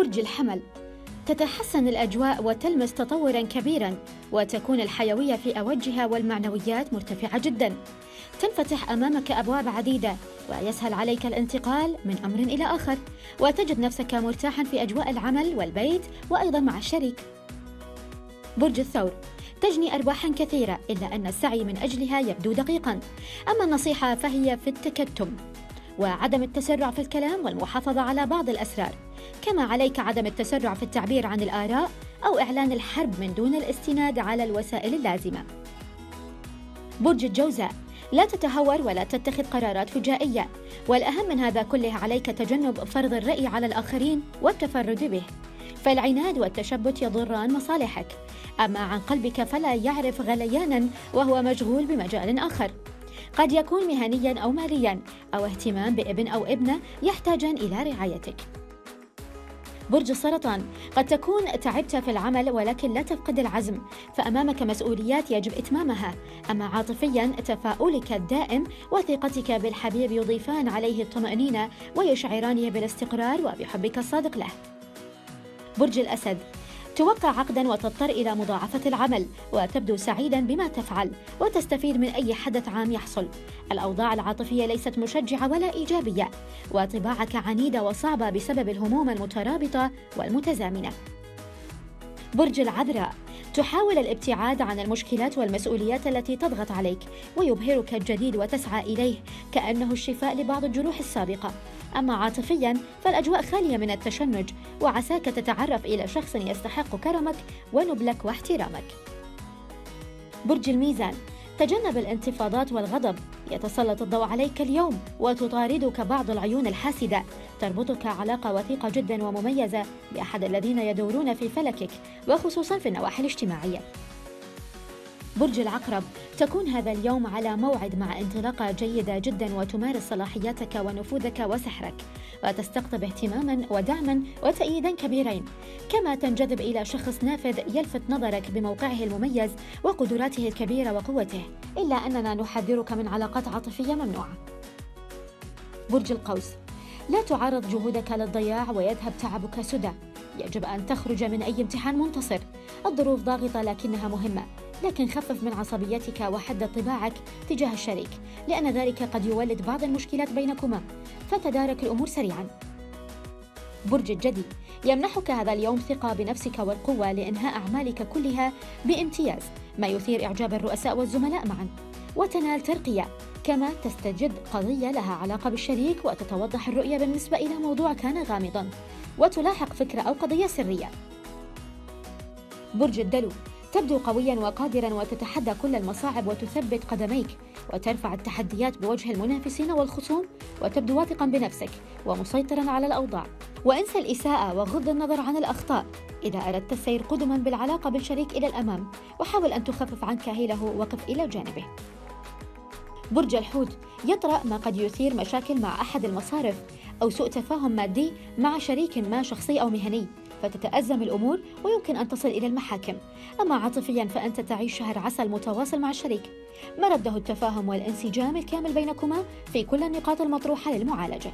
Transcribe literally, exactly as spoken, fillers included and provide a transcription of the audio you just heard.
برج الحمل. تتحسن الأجواء وتلمس تطوراً كبيراً، وتكون الحيوية في أوجها والمعنويات مرتفعة جداً. تنفتح أمامك أبواب عديدة، ويسهل عليك الانتقال من أمر إلى آخر، وتجد نفسك مرتاحاً في أجواء العمل والبيت وأيضاً مع الشريك. برج الثور. تجني أرباحاً كثيرة، إلا أن السعي من أجلها يبدو دقيقاً. أما النصيحة فهي في التكتم وعدم التسرع في الكلام والمحافظة على بعض الأسرار. كما عليك عدم التسرع في التعبير عن الآراء أو إعلان الحرب من دون الاستناد على الوسائل اللازمة. برج الجوزاء. لا تتهور ولا تتخذ قرارات فجائية، والأهم من هذا كله عليك تجنب فرض الرأي على الآخرين والتفرد به، فالعناد والتشبت يضران مصالحك. أما عن قلبك فلا يعرف غليانا وهو مشغول بمجال آخر، قد يكون مهنيا أو ماليا أو اهتمام بابن أو ابنة يحتاجان إلى رعايتك. برج السرطان. قد تكون تعبت في العمل ولكن لا تفقد العزم، فأمامك مسؤوليات يجب إتمامها. أما عاطفياً تفاؤلك الدائم وثقتك بالحبيب يضيفان عليه الطمأنينة ويشعرانه بالاستقرار وبحبك الصادق له. برج الأسد. توقع عقداً وتضطر إلى مضاعفة العمل، وتبدو سعيداً بما تفعل وتستفيد من أي حدث عام يحصل. الأوضاع العاطفية ليست مشجعة ولا إيجابية، وطباعك عنيدة وصعبة بسبب الهموم المترابطة والمتزامنة. برج العذراء. تحاول الابتعاد عن المشكلات والمسؤوليات التي تضغط عليك، ويبهرك الجديد وتسعى إليه كأنه الشفاء لبعض الجروح السابقة. أما عاطفياً فالأجواء خالية من التشنج، وعساك تتعرف إلى شخص يستحق كرمك ونبلك واحترامك. برج الميزان. تجنب الانتفاضات والغضب، يتسلط الضوء عليك اليوم وتطاردك بعض العيون الحاسدة. تربطك علاقة وثيقة جدا ومميزة بأحد الذين يدورون في فلكك، وخصوصا في النواحي الاجتماعية. برج العقرب. تكون هذا اليوم على موعد مع انطلاقة جيدة جدا، وتمارس صلاحياتك ونفوذك وسحرك، وتستقطب اهتماما ودعما وتأييدا كبيرين. كما تنجذب إلى شخص نافذ يلفت نظرك بموقعه المميز وقدراته الكبيرة وقوته، إلا أننا نحذرك من علاقات عاطفية ممنوعة. برج القوس. لا تعرض جهودك للضياع ويذهب تعبك سدى. يجب أن تخرج من أي امتحان منتصر. الظروف ضاغطة لكنها مهمة، لكن خفف من عصبيتك وحدد طباعك تجاه الشريك، لأن ذلك قد يولد بعض المشكلات بينكما، فتدارك الأمور سريعا. برج الجدي. يمنحك هذا اليوم ثقة بنفسك والقوة لإنهاء أعمالك كلها بامتياز، ما يثير إعجاب الرؤساء والزملاء معا، وتنال ترقية. كما تستجد قضية لها علاقة بالشريك، وتتوضح الرؤية بالنسبة إلى موضوع كان غامضا، وتلاحق فكرة أو قضية سرية. برج الدلو. تبدو قوياً وقادراً وتتحدى كل المصاعب وتثبت قدميك، وترفع التحديات بوجه المنافسين والخصوم، وتبدو واثقاً بنفسك ومسيطراً على الأوضاع. وانسى الإساءة وغض النظر عن الأخطاء إذا أردت السير قدماً بالعلاقة بالشريك إلى الأمام، وحاول أن تخفف عن كاهله وقف إلى جانبه. برج الحوت. يطرأ ما قد يثير مشاكل مع أحد المصارف أو سوء تفاهم مادي مع شريك ما شخصي أو مهني، فتتأزم الأمور ويمكن أن تصل إلى المحاكم. أما عاطفياً فأنت تعيش شهر عسل متواصل مع الشريك، مرده التفاهم والانسجام الكامل بينكما في كل النقاط المطروحة للمعالجة.